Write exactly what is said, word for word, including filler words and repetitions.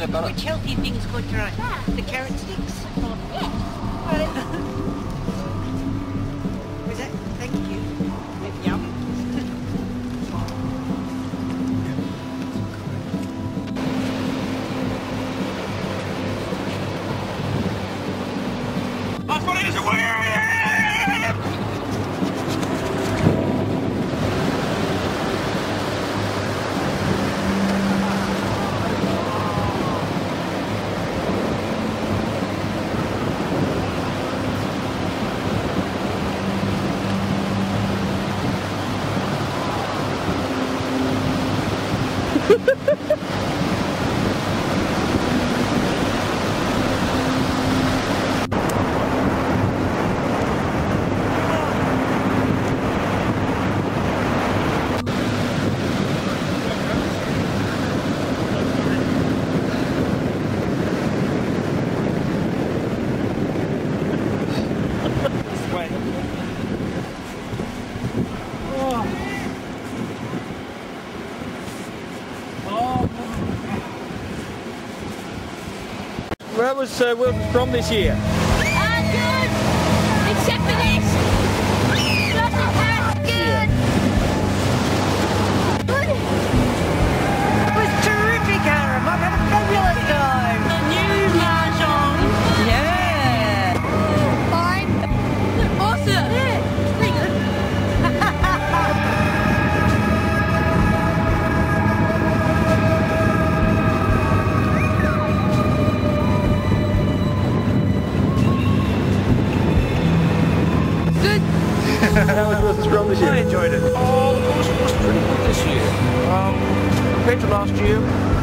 peanut butter. Which healthy things good to try? The carrot sticks? Yeah. Was that? Thank you. Yum. That's what it is! Where was uh, Wilton from this year? Ah, good. Except for this. Nothing that good. Good. It was terrific, Aaron. I've had a fabulous time. The new mahjong. Yeah. Fine. Awesome. Yeah. It's pretty good. How was Wilton's from this year? I enjoyed it. Oh, the course was pretty good this year. Um, compared to last year,